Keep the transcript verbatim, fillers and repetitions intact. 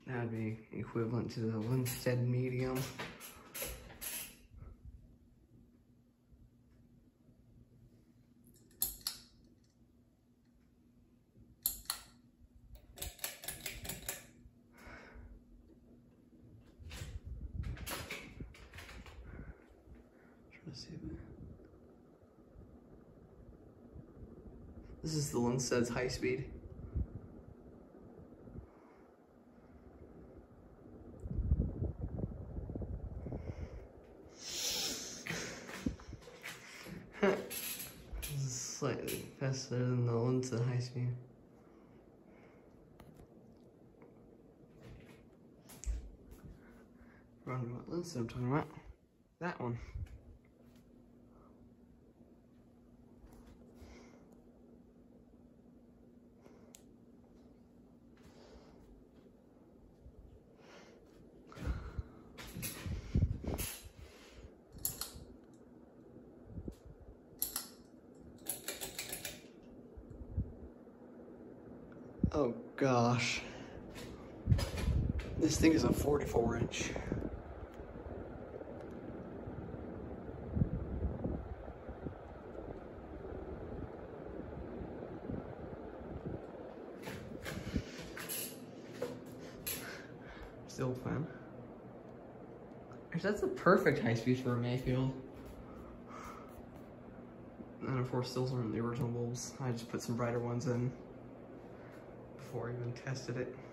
That'd be equivalent to the Linstead medium. This is the Linstead's high speed. This is slightly faster than the Linstead high speed. Wondering what Linstead I'm talking about? That one. Oh gosh. This thing is a forty-four inch. Still fun. That's a perfect high speed for a Mayfield. And of course, those aren't the original bulbs. I just put some brighter ones in before I even tested it.